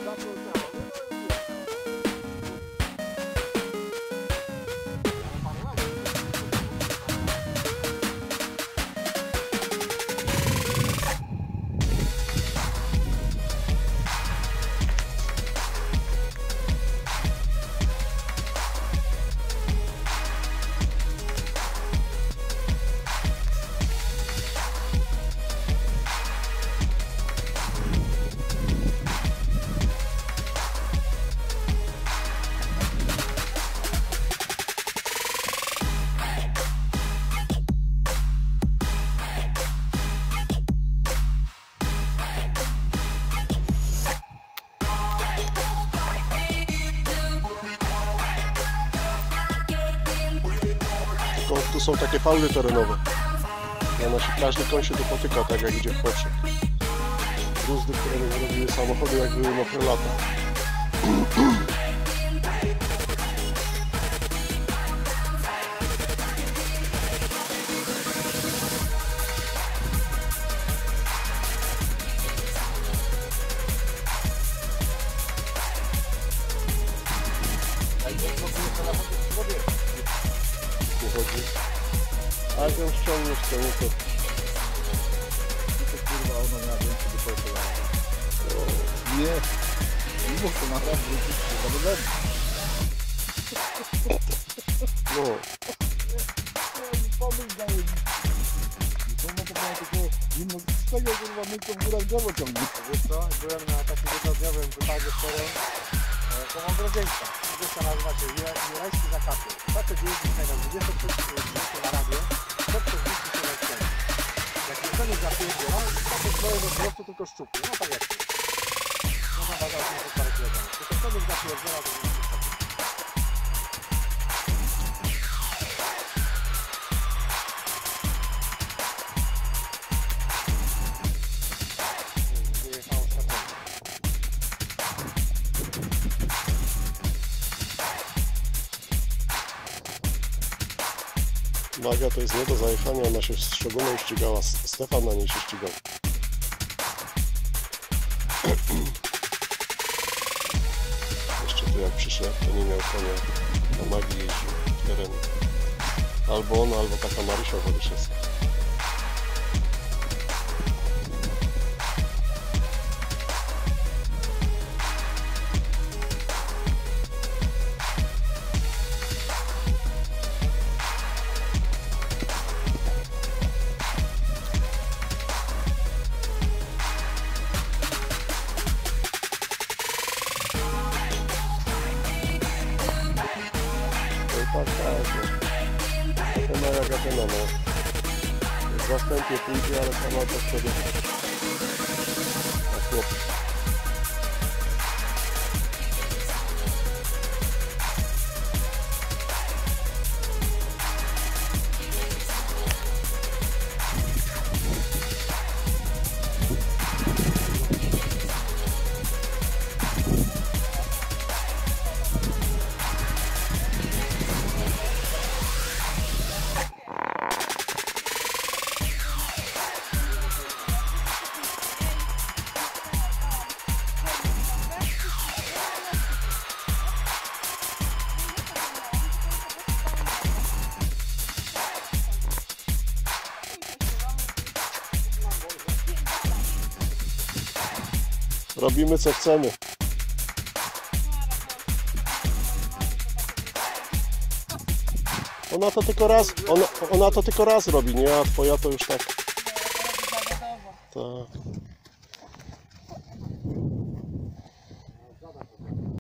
Tu są takie fauly terenowe. Każdy koń się tu potyka, tak jak idzie w poprzek. Gruzdy, które robiły samochody, jak były mokre lata. A jak ją ściągniesz, to nie to... To kurwa, ona miała więcej do tego. Nie! Nie mów to na raz wrócić, to za No. Pomysł daje mi. To ma to miała tylko zimno z tego kurwa myką w górach drzewo ciągnie. Wiesz co, byłem na takim wychodniowym wypadzie w teren. To mam drogeńca. Drogeńca nazywa się Jurajski Zakapy. Facet jeździ tutaj na 23 na radio. To przez bliski się rozciąga. Jak nie koniec zapierdziela, to znowu po prostu tylko szczupnie. No tak jak to. Można badać na parę kilometrów. Tylko koniec zapierdziela, to nie jest takie. Magia to jest nie do zajechania, ona się z Szoguną ścigała, Stefan na niej się ścigał. Jeszcze tu jak przyszedł, to nie miał konia, na Magii jeździł w terenie. Albo on, albo taka Marysia Wodyszewska. To moja gatyna, no. W zastępie pójdzie, ale sama to wtedy. A chłop. Robimy co chcemy. Ona to tylko raz robi, nie? A twoja to już tak. Tak.